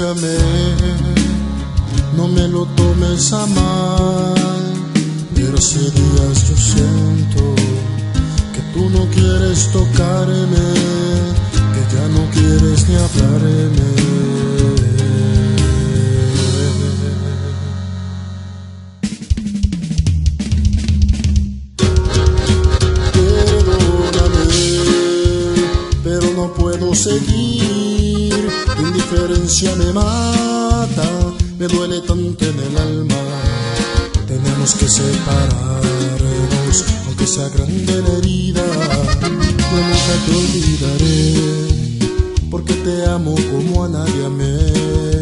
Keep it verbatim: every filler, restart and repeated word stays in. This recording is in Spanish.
amé, no me lo tomes a mal, pero hace días yo siento que tú no quieres tocarme, que ya no quieres ni hablarme. No puedo seguir, tu indiferencia me mata, me duele tanto en el alma. Tenemos que separarnos, aunque sea grande la herida. Yo nunca te olvidaré, porque te amo como a nadie amé.